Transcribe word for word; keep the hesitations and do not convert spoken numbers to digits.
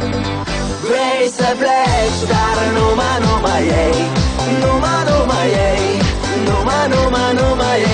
Vrei să pleci, dar numai, numai ei. Numai, numai ei. Numai, numai, numai ei.